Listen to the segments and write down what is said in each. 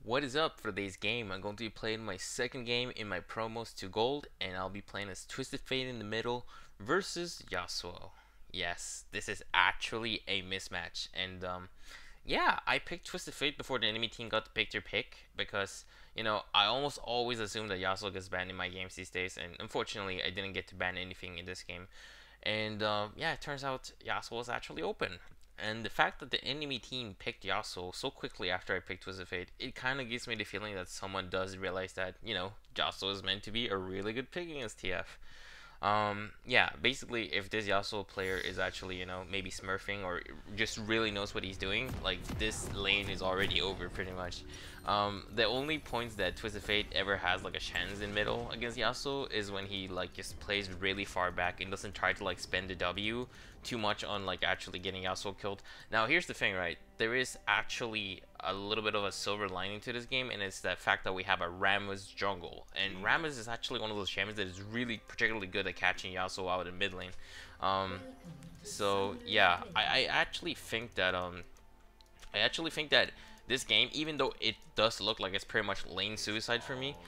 What is up for today's game? I'm going to be playing my second game in my promos to gold, and I'll be playing as Twisted Fate in the middle versus Yasuo. Yes, this is actually a mismatch, and yeah, I picked Twisted Fate before the enemy team got to pick their pick because I almost always assume that Yasuo gets banned in my games these days, and unfortunately I didn't get to ban anything in this game. And yeah, it turns out Yasuo was actually open. And the fact that the enemy team picked Yasuo so quickly after I picked Twisted Fate, it kind of gives me the feeling that someone does realize that, Yasuo is meant to be a really good pick against TF. Yeah, basically, if this Yasuo player is actually, maybe smurfing or just really knows what he's doing, like, this lane is already over pretty much. The only points that Twisted Fate ever has, like, a chance in middle against Yasuo is when he, like, just plays really far back and doesn't try to, like, spend the W too much on, like, actually getting Yasuo killed. Now, here's the thing, right? There is actually a little bit of a silver lining to this game, and it's that fact that we have a Rammus jungle. And Rammus is actually one of those champions that is really particularly good at catching Yasuo out in mid lane. So yeah, I actually think that this game, even though it does look like it's pretty much lane suicide for me,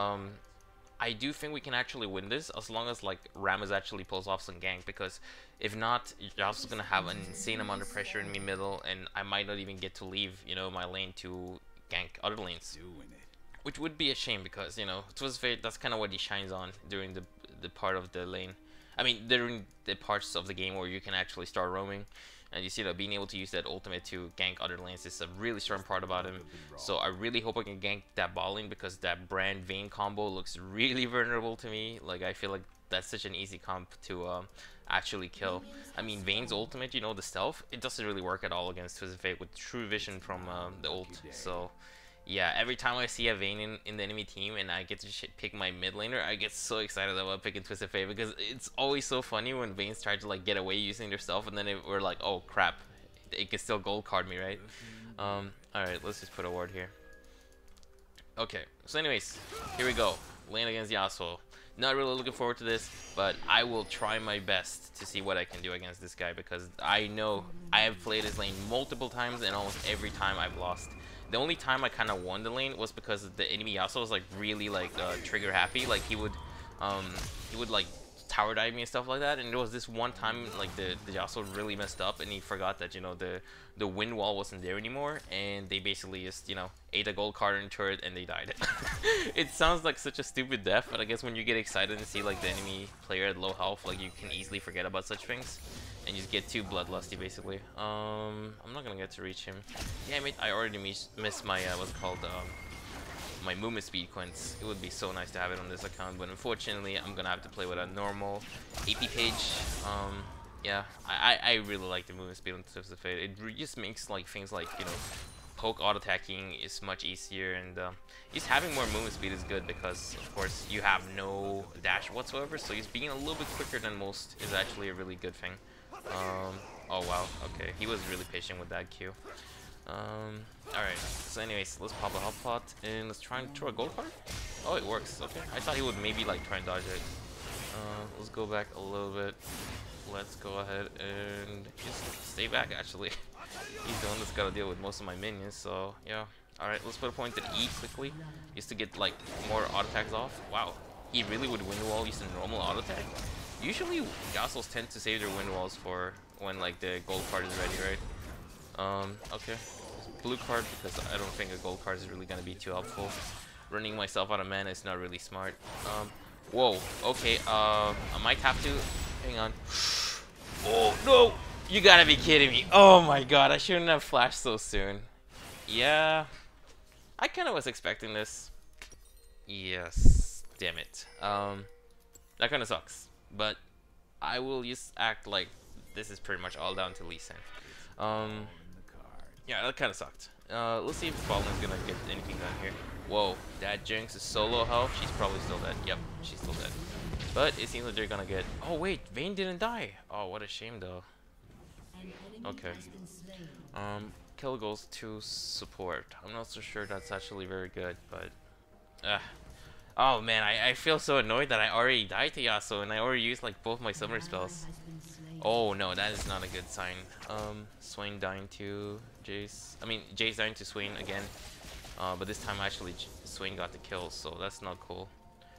I do think we can actually win this as long as like Rammus actually pulls off some gank, because if not, Yasuo's gonna have an insane amount of pressure in me middle, and I might not even get to leave, my lane to gank other lanes, which would be a shame because Twisted Fate, that's kind of what he shines on during the part of the lane. I mean, during the parts of the game where you can actually start roaming. And you see that being able to use that ultimate to gank other lanes is a really strong part about him. So I really hope I can gank that bot lane, because that Brand Vayne combo looks really vulnerable to me. Like, I feel like that's such an easy comp to actually kill. I mean, Vayne's ultimate, the stealth, it doesn't really work at all against Twisted Fate with True Vision from the ult. So yeah, every time I see a Vayne in the enemy team and I get to pick my mid laner, I get so excited about picking Twisted Fate, because it's always so funny when Vaynes try to like get away using their stealth, and then we're like, oh crap, it can still gold card me, right? Alright, let's just put a ward here. Okay, so anyways, here we go. Lane against Yasuo. Not really looking forward to this, but I will try my best to see what I can do against this guy, because I know I have played his lane multiple times, and almost every time I've lost. The only time I kind of won the lane was because the enemy Yasuo was like really like trigger happy. Like he would like tower dive me and stuff like that. And there was this one time like the Yasuo really messed up, and he forgot that the wind wall wasn't there anymore, and they basically just ate a gold card in turret and they died. It sounds like such a stupid death, but I guess when you get excited and see like the enemy player at low health, like you can easily forget about such things. And you just get too bloodlusty, basically. I'm not gonna get to reach him. Damn it, I already missed my, what's it called, my movement speed Quints. It would be so nice to have it on this account, but unfortunately, I'm gonna have to play with a normal AP page. Yeah, I really like the movement speed on Twisted Fate. It just makes, like, things like, poke auto-attacking is much easier, and just having more movement speed is good because, of course, you have no dash whatsoever, so just being a little bit quicker than most is actually a really good thing. Oh wow, okay, he was really patient with that Q. Alright, so anyways, let's pop a hot pot and let's try and throw a gold card. Oh, it works, okay. I thought he would maybe like try and dodge it. Let's go back a little bit. Let's go ahead and just stay back, actually. He's the one that's gotta deal with most of my minions, so yeah. Alright, let's put a point at E quickly, just to get like more auto attacks off. Wow, he really would wind wall using normal auto attack. Usually Yasuos tend to save their wind walls for when like the gold card is ready, right? Okay. Blue card, because I don't think a gold card is really gonna be too helpful. Running myself out of mana is not really smart. Whoa, okay, I might have to. Hang on. Oh no! You gotta be kidding me. Oh my god, I shouldn't have flashed so soon. Yeah. I kinda was expecting this. Yes. Damn it. That kinda sucks. But I will just act like this is pretty much all down to Lee Sin. Yeah, that kind of sucked. Let's see if Fallen's gonna get anything done here. Whoa, that Jinx is so low health. She's probably still dead. Yep, she's still dead. But it seems like they're gonna get. Oh wait, Vayne didn't die. Oh, what a shame though. Okay. Kill goes to support. I'm not so sure that's actually very good, but. Oh man, I feel so annoyed that I already died to Yasuo and I already used like both my summer spells. Oh no, that is not a good sign. Swain dying to Jace. I mean, Jace dying to Swain again. But this time actually Swain got the kill, so that's not cool.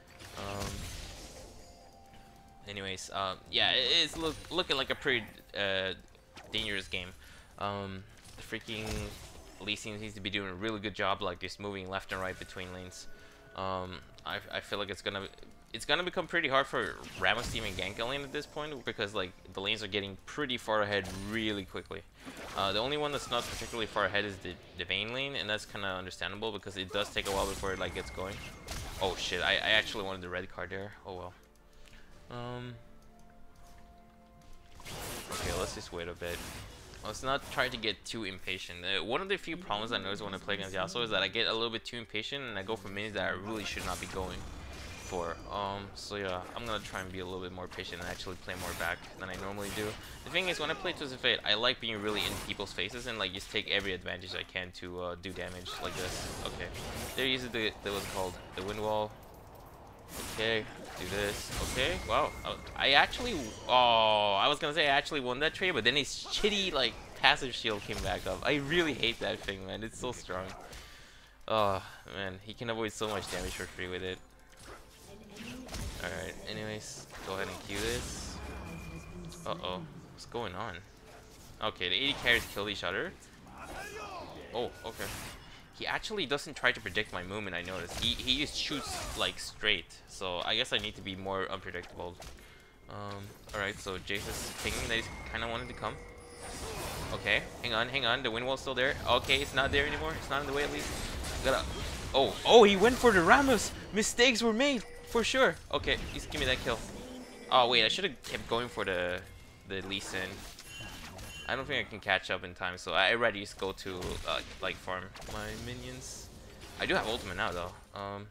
Anyways, yeah, it's looking like a pretty dangerous game. The freaking Lee Sin seems to be doing a really good job, like just moving left and right between lanes. I feel like it's gonna become pretty hard for Ramos to even gank a lane at this point, because like the lanes are getting pretty far ahead really quickly. The only one that's not particularly far ahead is the Vayne lane, and that's kind of understandable because it does take a while before it like gets going. Oh shit! I actually wanted the red card there. Oh well. Okay, let's just wait a bit. Let's not try to get too impatient. One of the few problems I notice when I play against Yasuo is that I get a little bit too impatient and I go for minions that I really should not be going for. So yeah, I'm gonna try and be a little bit more patient and actually play more back than I normally do. The thing is, when I play Twisted Fate, I like being really in people's faces and like just take every advantage I can to do damage like this. Okay, they're using the what's called the wind wall. Okay, do this. Okay, wow. I actually, I was gonna say I actually won that trade, but then his shitty like passive shield came back up. I really hate that thing, man. It's so strong. Oh man, he can avoid so much damage for free with it. All right. Anyways, go ahead and Q this. Uh-oh, what's going on? Okay, the 80 carries killed each other. Oh, okay. He actually doesn't try to predict my movement, I noticed. He just shoots like straight, so I guess I need to be more unpredictable. Alright, so Jace is thinking that he's kind of wanted to come. Okay, hang on, the wind wall's still there. Okay, it's not there anymore, it's not in the way at least. Gotta... Oh, he went for the Ramos! Mistakes were made, for sure! Okay, just give me that kill. Oh wait, I should have kept going for the Lee Sin. I don't think I can catch up in time, so I already just go to like farm my minions. I do have ultimate now though.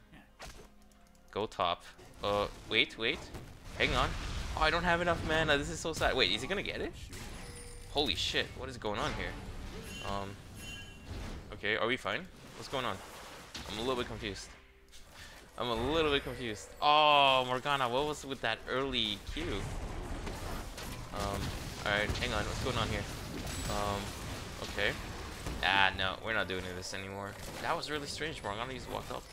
Go top. Wait, hang on. Oh, I don't have enough mana. This is so sad. Wait, is he gonna get it? Holy shit! What is going on here? Okay, are we fine? What's going on? I'm a little bit confused. Oh, Morgana, what was with that early Q? Alright, hang on, what's going on here? Okay. Ah, no, we're not doing this anymore. That was really strange, Morgana just walked up.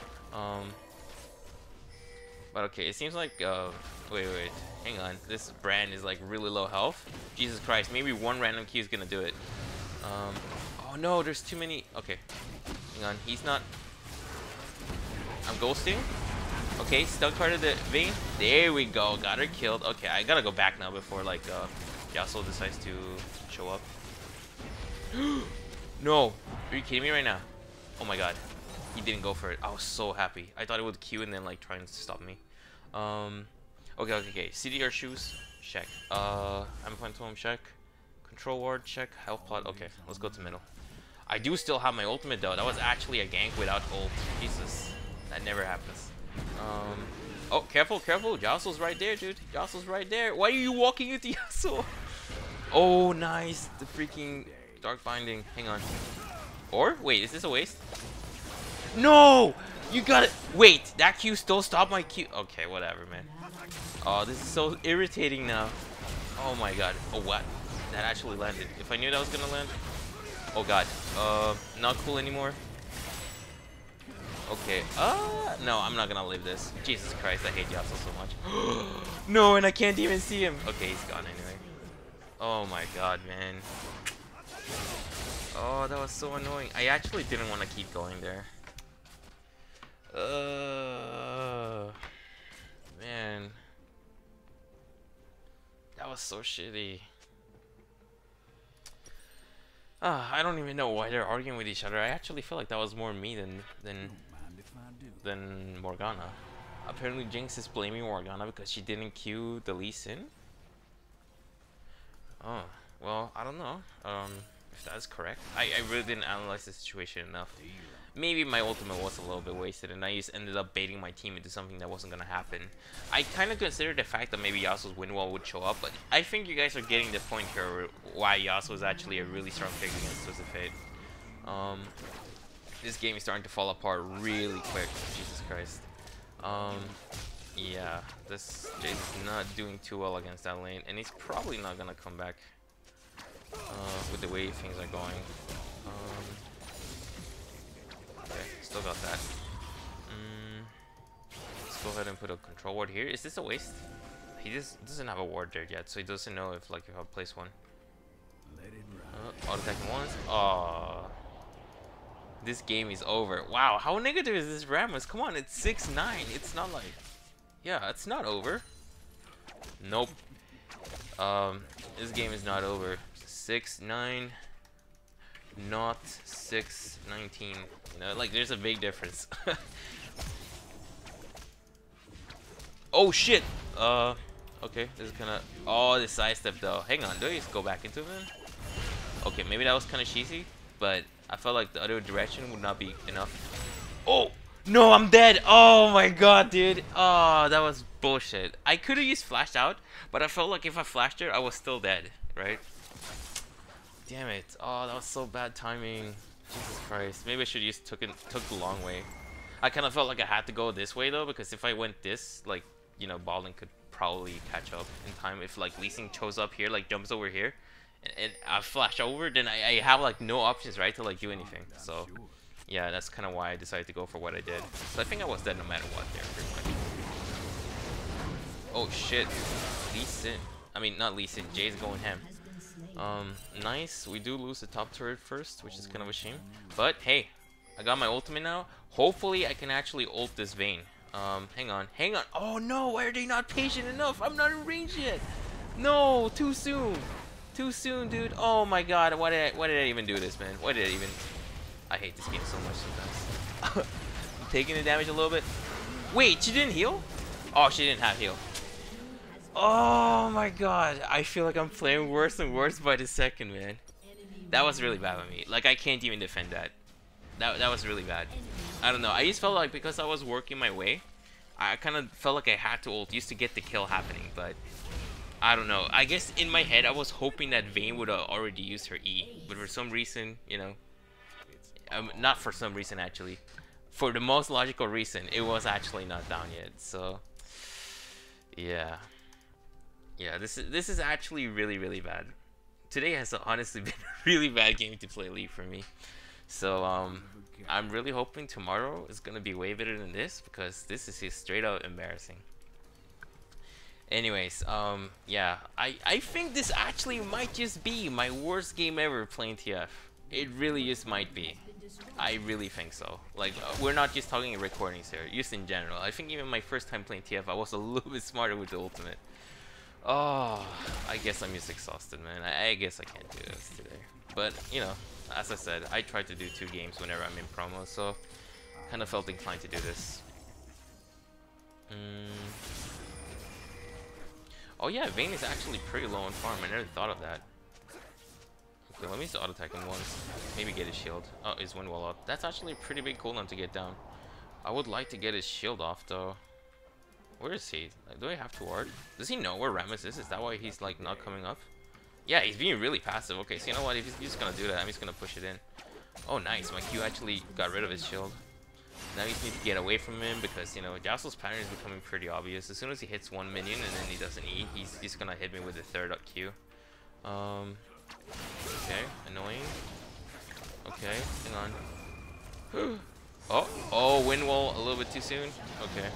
But okay, it seems like, wait, hang on. This brand is like really low health. Jesus Christ, maybe one random Q is gonna do it. Oh no, there's too many. Okay, hang on, he's not. I'm ghosting. Okay, stun carded the Vayne. There we go, got her killed. Okay, I gotta go back now before like Yasuo decides to show up. No, are you kidding me right now? Oh my god, he didn't go for it. I was so happy. I thought it would Q and then like trying to stop me. Okay. CDR shoes, check. I'm point to home, check. Control ward, check. Health plot. Okay, let's go to middle. I do still have my ultimate though. That was actually a gank without ult. Jesus, that never happens. Oh, careful. Jostle's right there, dude. Jostle's right there. Why are you walking into Yasuo? Oh, nice. The freaking dark binding. Hang on. Or wait, is this a waste? No, you got it. Wait, that Q still stopped my Q. Okay, whatever, man. Oh, this is so irritating now. Oh my god. Oh, what? That actually landed. If I knew that was gonna land. Oh god. Not cool anymore. Okay, no, I'm not gonna live this. Jesus Christ, I hate Yasuo so much. No, and I can't even see him. Okay, he's gone anyway. Oh my god, man. Oh, that was so annoying. I actually didn't want to keep going there. Man. That was so shitty. I don't even know why they're arguing with each other. I actually feel like that was more me than Morgana. Apparently Jinx is blaming Morgana because she didn't Q the Lee Sin. Oh, well, I don't know if that's correct. I really didn't analyze the situation enough. Maybe my ultimate was a little bit wasted and I just ended up baiting my team into something that wasn't gonna happen. I kind of considered the fact that maybe Yasuo's wind wall would show up, but I think you guys are getting the point here why Yasuo is actually a really strong pick against Twisted Fate. This game is starting to fall apart really quick. Jesus Christ. Yeah, this Jace is not doing too well against that lane, and he's probably not gonna come back with the way things are going. about that. Let's go ahead and put a control ward here. Is this a waste? He just doesn't have a ward there yet, so he doesn't know if like if I place one. Auto attacking once. Oh, this game is over. Wow, how negative is this Rammus? Come on, it's 6-9. It's not like, yeah, it's not over. Nope. This game is not over. 6-9, not 6-19. You know, like there's a big difference. Oh shit. Okay, this is kind of. Oh, the sidestep though. Hang on, do I just go back into it? Okay, maybe that was kind of cheesy, but I felt like the other direction would not be enough. Oh no, I'm dead. Oh my god, dude. Oh, that was bullshit. I could have used flashed out, but I felt like if I flashed her, I was still dead, right? Damn it. Oh, that was so bad timing. Jesus Christ. Maybe I should have just took the long way. I kind of felt like I had to go this way though, because if I went this, like, you know, Baldwin could probably catch up in time. If like Lee Sin shows up here, like jumps over here, and I flash over, then I have like no options, right, to like do anything. So yeah, that's kind of why I decided to go for what I did. So I think I was dead no matter what there, pretty much. Oh shit, Lee Sin. I mean, not Lee Sin. Jay's going ham. Nice. We do lose the top turret first, which is kind of a shame. But hey, I got my ultimate now. Hopefully I can actually ult this Vayne. Hang on. Oh no, why are they not patient enough? I'm not in range yet. No, too soon. Too soon, dude. Oh my god, why did I even do this, man? Why did I even... I hate this game so much sometimes. I'm taking the damage a little bit. Wait, she didn't heal? Oh, she didn't have heal. Oh my god, I feel like I'm playing worse and worse by the second, man. That was really bad with me. Like, I can't even defend that. That was really bad. I don't know. I just felt like because I was working my way, I kind of felt like I had to ult just to get the kill happening, but I don't know. I guess in my head I was hoping that Vayne would have already used her E, but for some reason, you know, not for some reason actually, for the most logical reason, it was actually not down yet. So yeah, this is actually really bad. Today has honestly been a really bad game to play League for me. So I'm really hoping tomorrow is gonna be way better than this, because this is just straight out embarrassing. Anyways, yeah, I think this actually might just be my worst game ever playing TF. It really just might be. I really think so. Like, we're not just talking recordings here, just in general. I think even my first time playing TF, I was a little bit smarter with the ultimate. Oh, I guess I'm just exhausted, man. I guess I can't do this today. But, you know, as I said, I try to do 2 games whenever I'm in promo, so kind of felt inclined to do this. Oh yeah, Vayne is actually pretty low on farm. I never thought of that. Okay, let me just auto attack him once. Maybe get his shield. Oh, his wind wall up. That's actually a pretty big cooldown to get down. I would like to get his shield off though. Where is he? Like, do I have to ward? Does he know where Rammus is? Is that why he's like not coming up? Yeah, he's being really passive. Okay, so you know what? If he's just gonna do that, I'm just gonna push it in. Oh, nice. My Q actually got rid of his shield. Now we just need to get away from him because, you know, Yasuo's pattern is becoming pretty obvious. As soon as he hits 1 minion and then he doesn't E, he's just gonna hit me with the 3rd up Q. Okay, annoying. Okay, hang on. Oh, wind wall a little bit too soon. Okay.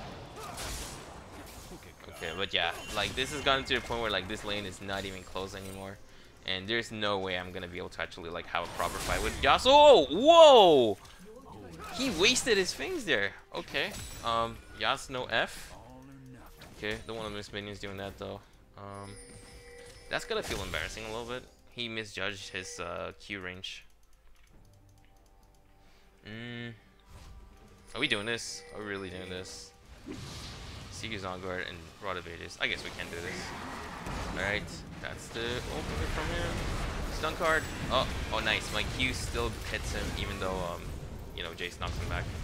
Okay, but yeah, like this has gotten to the point where like this lane is not even close anymore, and there's no way I'm gonna be able to actually like have a proper fight with Yasuo. Oh, whoa! He wasted his things there. Okay. Yas no F. Okay, don't want to miss minions doing that though. That's gonna feel embarrassing a little bit. He misjudged his Q range. Are we doing this? Are we really doing this? Seeker's on guard and Rod Evaders. I guess we can do this. Alright, that's the ultimate from him. Stun card. Oh, nice. My Q still hits him even though you know, Jace knocks him back.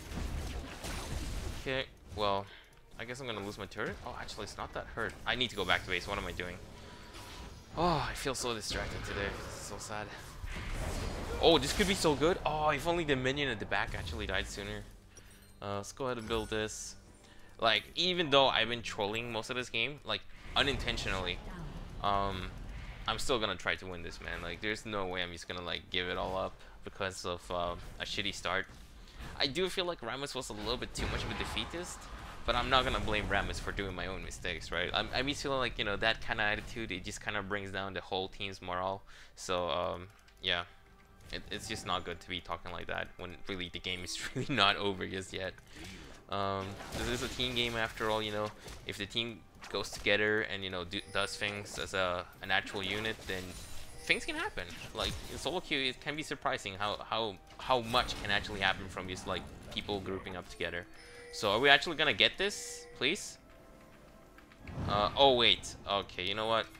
Okay, well, I guess I'm gonna lose my turret. Oh, actually, it's not that hurt. I need to go back to base. What am I doing? Oh, I feel so distracted today. This is so sad. Oh, this could be so good. Oh, if only the minion at the back actually died sooner. Let's go ahead and build this. Like, even though I've been trolling most of this game, like, unintentionally, I'm still gonna try to win this, man. Like, there's no way I'm just gonna, like, give it all up because of a shitty start. I do feel like Rammus was a little bit too much of a defeatist, but I'm not gonna blame Rammus for doing my own mistakes, right? I'm just feeling like, you know, that kind of attitude, it just kind of brings down the whole team's morale. So yeah, it's just not good to be talking like that when really the game is really not over just yet. This is a team game after all, you know. If the team goes together and, you know, does things as an actual unit, then things can happen. Like in solo queue, it can be surprising how much can actually happen from just like people grouping up together. So are we actually gonna get this, please? Oh wait, okay, you know what?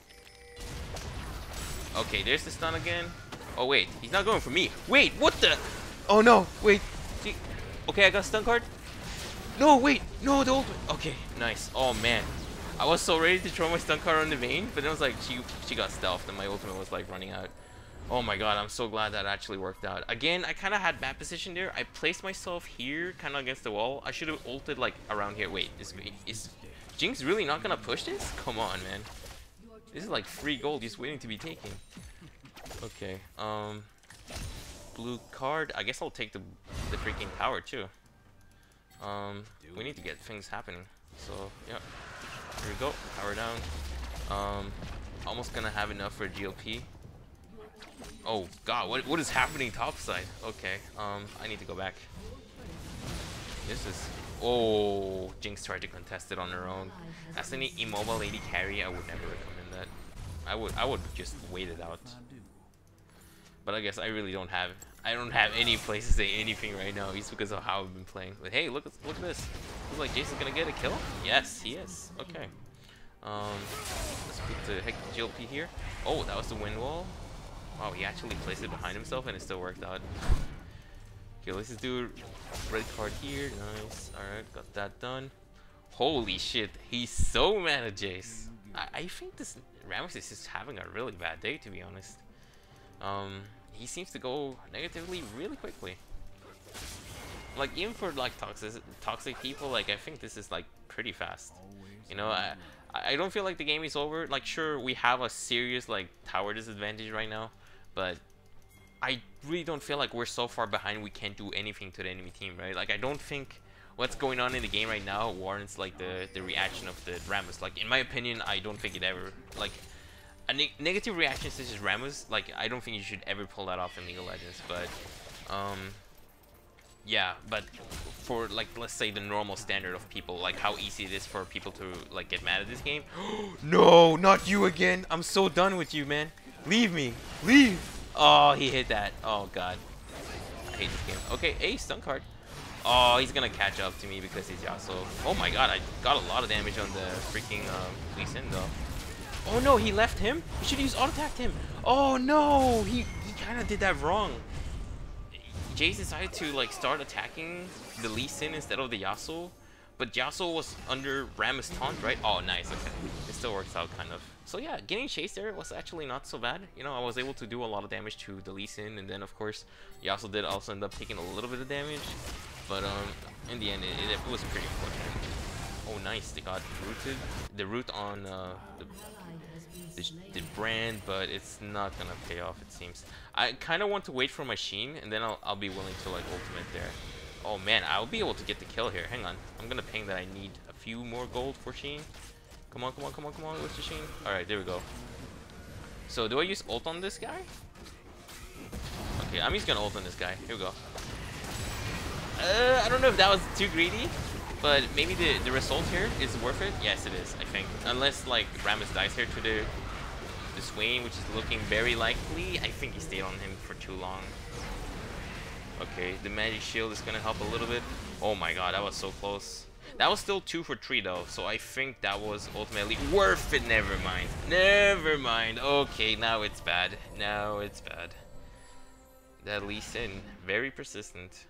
Okay, there's the stun again. Oh wait, he's not going for me. Wait, what the? Oh no, wait. Okay, I got stun card. No, wait, no, the ultimate. Okay, nice. Oh man, I was so ready to throw my stun card on the Vayne, but then it was like she got stealthed and my ultimate was like running out. Oh my god, I'm so glad that actually worked out. Again, I kind of had bad position there. I placed myself here, kind of against the wall. I should have ulted like around here. Wait, is Jinx really not gonna push this? Come on, man. This is like free gold just waiting to be taken. Okay, blue card. I guess I'll take the freaking tower too. We need to get things happening. So yeah, here we go. Power down. Almost gonna have enough for GLP. Oh god, what is happening topside? Okay, I need to go back. This is... Oh, Jinx tried to contest it on her own. As any immobile lady carry, I would never recommend that. I would just wait it out. But I guess I really don't have any place to say anything right now, just because of how I've been playing. But hey, look at this. Looks like Jason's gonna get a kill. Yes, he is. Okay. Let's put the heck GLP here. Oh, that was the wind wall. Wow, he actually placed it behind himself and it still worked out. Okay, let's just do red card here. Nice. Alright, got that done. Holy shit, he's so mad at Jace. I think this Rammus is just having a really bad day, to be honest. He seems to go negatively really quickly. Like, even for like toxic people, like I think this is like pretty fast. You know, I don't feel like the game is over. Like, sure, we have a serious like tower disadvantage right now, but I really don't feel like we're so far behind we can't do anything to the enemy team, right? Like, I don't think what's going on in the game right now warrants like the reaction of the Rammus. Like, in my opinion, I don't think it ever, like, a negative reaction such as Rammus, like, I don't think you should ever pull that off in League of Legends. But yeah, but for like, let's say the normal standard of people, like how easy it is for people to like get mad at this game. No, not you again. I'm so done with you, man. Leave me. Leave. Oh, he hit that. Oh god, I hate this game. Okay, a stun card. Oh, he's gonna catch up to me because he's Yasuo. Oh my god, I got a lot of damage on the freaking Lee Sin though. Oh no, he left him. He should use auto attacked him. Oh no, he kind of did that wrong. Jace decided to like start attacking the Lee Sin instead of the Yasuo, but Yasuo was under Rammus taunt, right? Oh, nice. Okay, it still works out kind of. So yeah, getting chased there was actually not so bad. You know, I was able to do a lot of damage to the Lee Sin, and then of course Yasuo did also end up taking a little bit of damage, but in the end it was pretty unfortunate. Oh nice, they got rooted. The root on the brand, but it's not gonna pay off, it seems. I kind of want to wait for my Sheen, and then I'll be willing to like ultimate there. Oh man, I'll be able to get the kill here. Hang on, I'm gonna ping that I need a few more gold for Sheen. Come on, come on, come on, come on, where's the Sheen? Alright, there we go. So do I use ult on this guy? Okay, I'm just gonna ult on this guy. Here we go. I don't know if that was too greedy, but maybe the result here is worth it. Yes, it is, I think. Unless like Rammus dies here to the Swain, which is looking very likely. I think he stayed on him for too long. Okay, the magic shield is gonna help a little bit. Oh my god, that was so close. That was still 2 for 3 though, so I think that was ultimately worth it. Never mind. Never mind. Okay, now it's bad. Now it's bad. That Lee Sin, very persistent.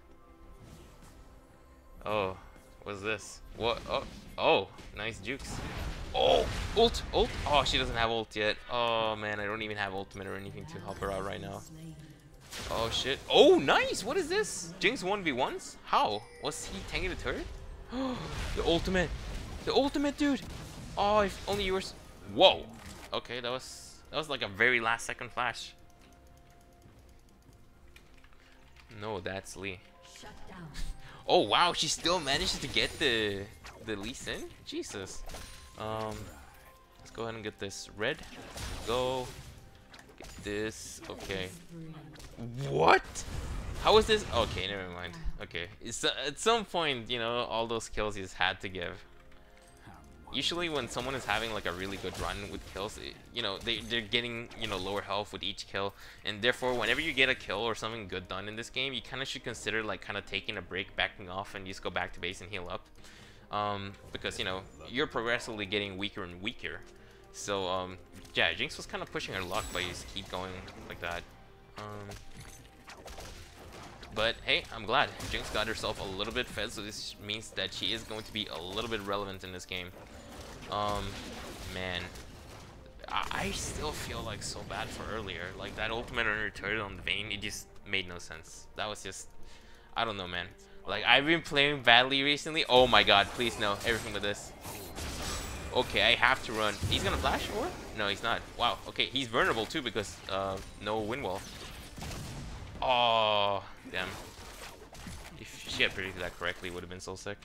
Oh, what's this? What? Oh, nice jukes. Oh, ult. Oh, she doesn't have ult yet. Oh man, I don't even have ultimate or anything to help her out right now. Oh shit. Oh, nice. What is this? Jinx 1v1s? How? Was he tanking the turret? The ultimate. The ultimate, dude. Oh, if only you were... Whoa. Okay, that was like a very last second flash. No, that's Lee. Oh wow, she still manages to get the Lee Sin? Jesus. Let's go ahead and get this red. Go. Get this. Okay. What? How is this? Okay, never mind. Okay. It's, at some point, you know, all those kills you just had to give. Usually when someone is having like a really good run with kills, you know, they're getting, you know, lower health with each kill, and therefore whenever you get a kill or something good done in this game, you kind of should consider like kind of taking a break, backing off, and just go back to base and heal up, because, you know, you're progressively getting weaker and weaker. So yeah, Jinx was kind of pushing her luck by just keep going like that. But hey, I'm glad Jinx got herself a little bit fed, so this means that she is going to be a little bit relevant in this game. Man, I still feel like so bad for earlier. Like that ultimate on her turret on the Vayne, it just made no sense. That was just, I don't know, man. Like I've been playing badly recently. Oh my god, please no, everything with this. Okay, I have to run. He's gonna flash or? No, he's not. Wow, okay, he's vulnerable too because no wind wall. Oh, damn. If she had predicted that correctly, it would have been so sick.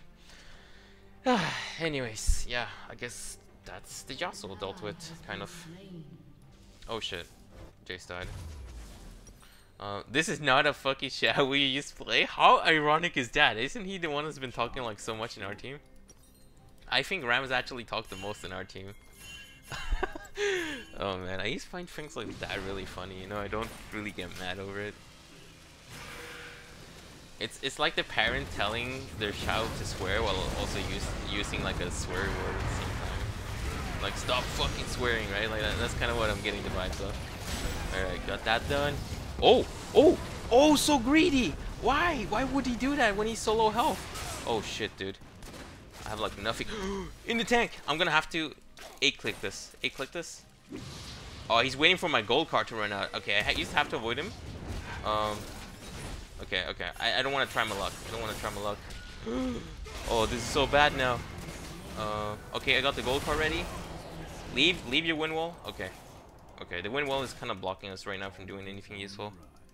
Anyways, yeah, I guess that's the Yasuo dealt with, kind of. Oh shit, Jace died. This is not a fucking chat we used to play. How ironic is that? Isn't he the one that's been talking like so much in our team? I think Ram has actually talked the most in our team. Oh man, I used to find things like that really funny, you know, I don't really get mad over it. It's like the parent telling their child to swear while also using like a swear word at the same time. Like, stop fucking swearing, right? Like that's kind of what I'm getting the vibes of. Alright, got that done. Oh! Oh! Oh, so greedy! Why? Why would he do that when he's so low health? Oh shit, dude. I have like nothing. In the tank! I'm gonna have to 8-click this. 8-click this? Oh, he's waiting for my gold card to run out. Okay, I used to have to avoid him. Okay, okay. I don't want to try my luck. I don't want to try my luck. Oh, this is so bad now. Okay, I got the gold card ready. Leave your wind wall. Okay. Okay, the wind wall is kind of blocking us right now from doing anything useful.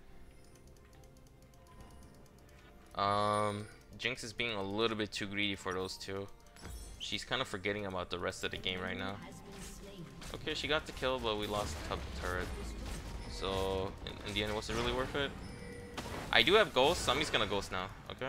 Jinx is being a little bit too greedy for those two. She's kind of forgetting about the rest of the game right now. Okay, she got the kill, but we lost top turret. So, in the end, was it really worth it? I do have ghost, so I'm just gonna ghost now, okay?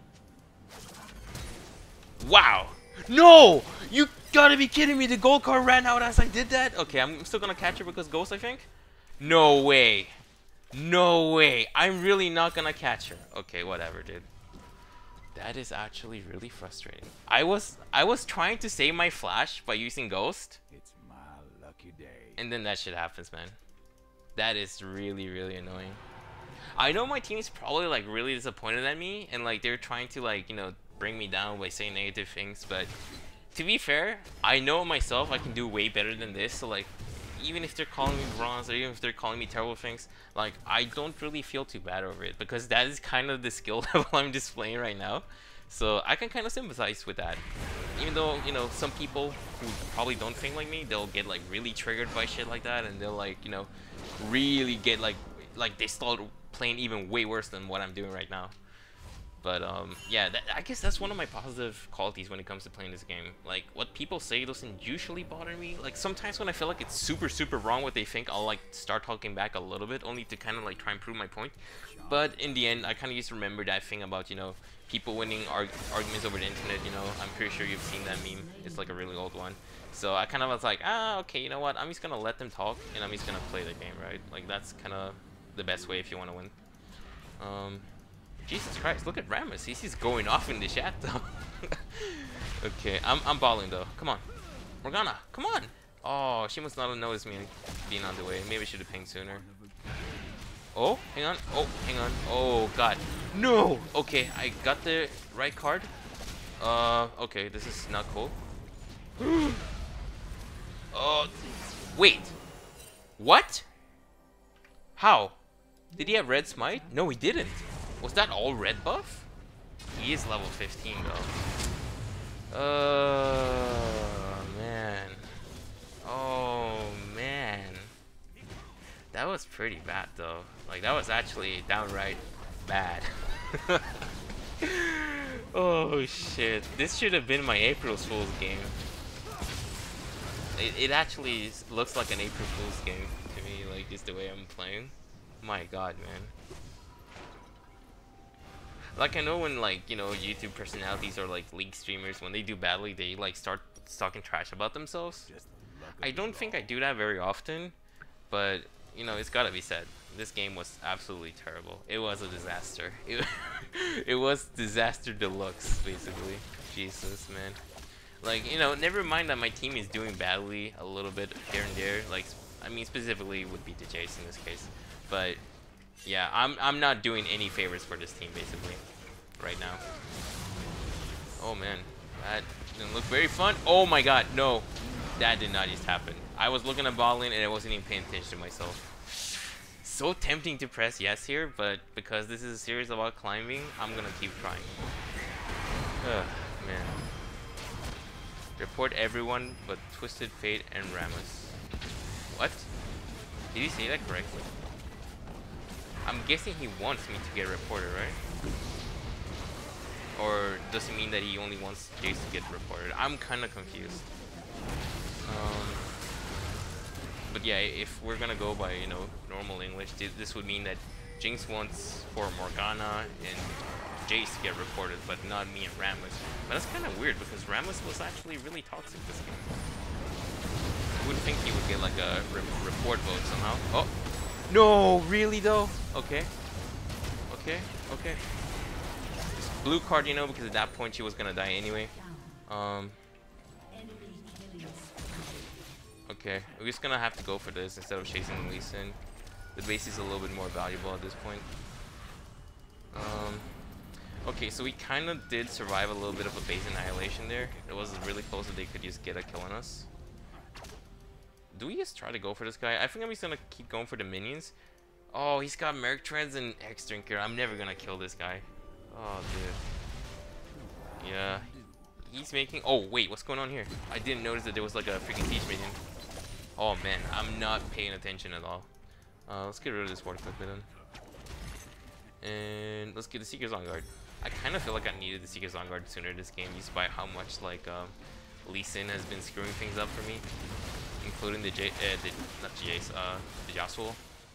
Wow! No! You gotta be kidding me, the gold card ran out as I did that? Okay, I'm still gonna catch her because ghost, I think? No way! No way! I'm really not gonna catch her. Okay, whatever, dude. That is actually really frustrating. I was trying to save my flash by using ghost. It's my lucky day. And then that shit happens, man. That is really, really annoying. I know my team is probably like really disappointed at me, and like they're trying to like, you know, bring me down by saying negative things, but to be fair, I know myself I can do way better than this. So like, even if they're calling me bronze or even if they're calling me terrible things, like I don't really feel too bad over it because that is kind of the skill level I'm displaying right now. So I can kind of sympathize with that. Even though, you know, some people who probably don't think like me, they'll get like really triggered by shit like that, and they'll like, you know, really get like they start playing even way worse than what I'm doing right now. But yeah, I guess that's one of my positive qualities when it comes to playing this game. Like, what people say doesn't usually bother me. Like, sometimes when I feel like it's super wrong what they think, I'll like start talking back a little bit, only to kind of like try and prove my point. But in the end, I kind of just remember that thing about, you know, people winning arguments over the internet. You know, I'm pretty sure you've seen that meme. It's like a really old one. So I kind of was like, ah, okay, you know what? I'm just gonna let them talk, and I'm just gonna play the game, right? Like, that's kind of the best way if you want to win. Jesus Christ, look at Rammus. He's just going off in the chat though. Okay, I'm balling though. Come on. Morgana, come on. Oh, she must not have noticed me being on the way. Maybe I should have pinged sooner. Oh, hang on. Oh, hang on. Oh, God. No! Okay, I got the right card. Okay, this is not cool. Oh, wait. What? How? Did he have red smite? No, he didn't. Was that all red buff? He is level 15 though. Oh man. Oh man. That was pretty bad though. Like, that was actually downright bad. Oh shit, this should have been my April Fool's game. It actually looks like an April Fool's game to me, like just the way I'm playing. My god, man. Like, I know when, like, you know, YouTube personalities or like league streamers, when they do badly, they like start talking trash about themselves. I don't think I do that very often, but you know, it's gotta be said. This game was absolutely terrible. It was a disaster. It was disaster deluxe, basically. Jesus, man. Like, you know, never mind that my team is doing badly a little bit here and there. Like, I mean, specifically would be the Jace in this case. But yeah, I'm not doing any favors for this team basically right now. Oh man, that didn't look very fun. Oh my god, no, that did not just happen. I was looking at ball lane and I wasn't even paying attention to myself. So tempting to press yes here, but because this is a series about climbing, I'm gonna keep trying. Ugh, man. Report everyone but Twisted Fate and Rammus. What? Did you say that correctly? I'm guessing he wants me to get reported, right? Or does he mean that he only wants Jace to get reported? I'm kind of confused. But yeah, if we're gonna go by, you know, normal English, this would mean that Jinx wants for Morgana and Jace to get reported, but not me and Rammus. But that's kind of weird because Rammus was actually really toxic this game. I would think he would get like a report vote somehow. Oh, no, really though? Okay, okay, okay. This blue card, you know, because at that point she was gonna die anyway. Okay, we're just gonna have to go for this instead of chasing Lee Sin. The base is a little bit more valuable at this point. Okay, so we kind of did survive a little bit of a base annihilation there. It was really close that they could just get a kill on us. Do we just try to go for this guy? I think I'm just gonna keep going for the minions. Oh, he's got Merc Treads and X Drinker. I'm never gonna kill this guy. Oh, dude. Yeah. He's making... Oh, wait, what's going on here? I didn't notice that there was like a freaking siege minion. Oh, man, I'm not paying attention at all. Let's get rid of this ward quickly then. And let's get the Seeker's on guard. I kind of feel like I needed the Seeker's on guard sooner this game, just by how much like Lee Sin has been screwing things up for me, including the not the Jace, the Yasuo.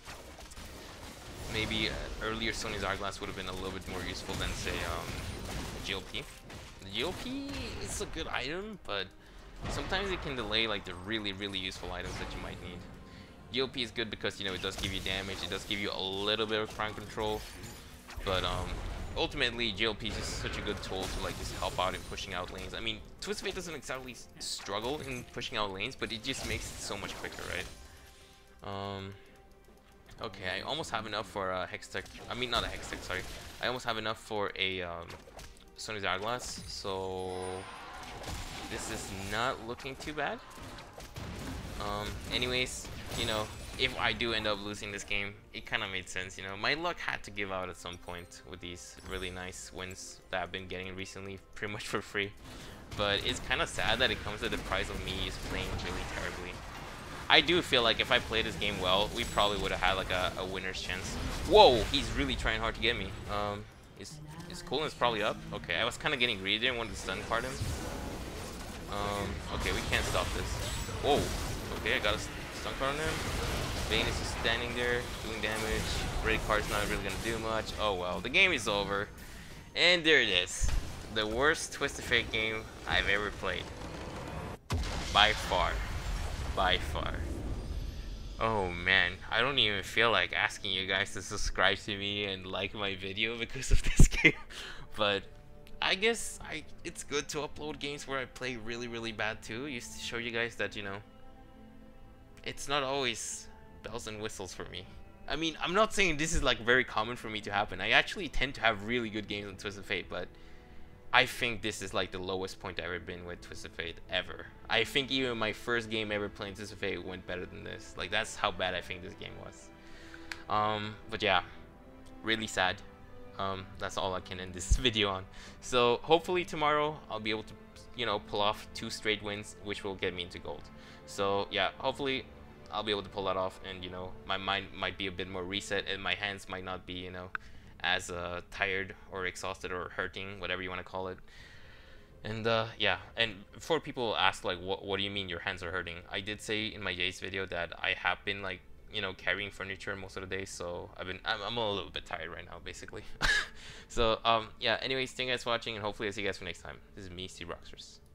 Maybe earlier Sony's Hourglass would have been a little bit more useful than say GLP. The GLP is a good item, but sometimes it can delay like the really useful items that you might need. GLP is good because, you know, it does give you damage, it does give you a little bit of crowd control, but ultimately GLP is just such a good tool to like just help out in pushing out lanes. I mean, Twisted Fate doesn't exactly struggle in pushing out lanes, but it just makes it so much quicker, right? Okay, I almost have enough for a Hextech. I mean, not a Hextech, sorry. I almost have enough for a Sony's Hourglass, so this is not looking too bad. Anyways, you know, if I do end up losing this game, it kind of made sense, you know. My luck had to give out at some point with these really nice wins that I've been getting recently, pretty much for free. But it's kind of sad that it comes at the price of me just playing really terribly. I do feel like if I played this game well, we probably would have had like a winner's chance. Whoa, he's really trying hard to get me. His coolness probably up. Okay, I was kind of getting greedy, didn't want to stun card him. Okay, we can't stop this. Whoa, okay, I got a stun card on him. Vayne is just standing there, doing damage. Red card's not really gonna do much. Oh well, the game is over. And there it is. The worst Twisted Fate game I've ever played. By far. By far. Oh man, I don't even feel like asking you guys to subscribe to me and like my video because of this game. But I guess it's good to upload games where I play really bad too, just to show you guys that, you know, it's not always bells and whistles for me. I mean, I'm not saying this is like very common for me to happen. I actually tend to have really good games on Twisted Fate, but I think this is like the lowest point I've ever been with Twisted Fate ever. I think even my first game ever playing Twisted Fate went better than this. Like, that's how bad I think this game was. But yeah, really sad. That's all I can end this video on. So hopefully tomorrow I'll be able to, you know, pull off 2 straight wins, which will get me into gold. So yeah, hopefully I'll be able to pull that off, and you know, my mind might be a bit more reset and my hands might not be, you know, as tired or exhausted or hurting, whatever you want to call it. And yeah, and before people ask like, what do you mean your hands are hurting? I did say in my Jace video that I have been like, carrying furniture most of the day, so I'm a little bit tired right now, basically. So yeah. Anyways, thank you guys for watching, and hopefully I'll see you guys for next time. This is me, Steve Rocksters.